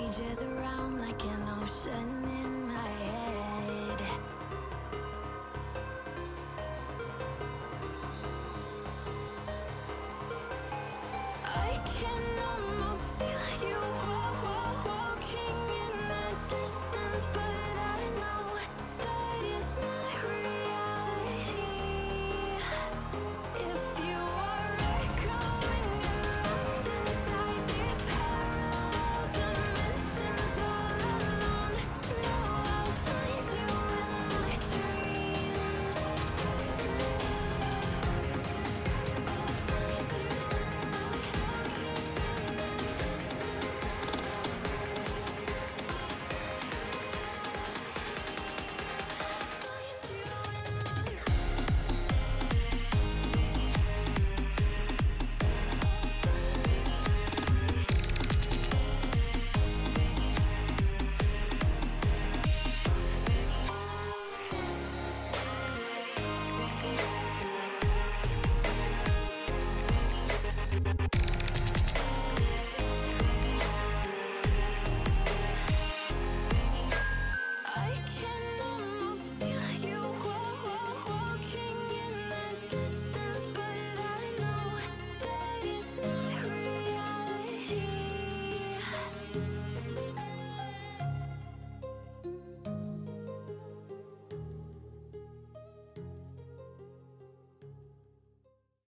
rages around like an ocean in my head. I can almost feel you walking in the distance, but I know that it's not reality. If you are echoing around inside these parallel dimensions all alone, know I'll find you in my dreams. I can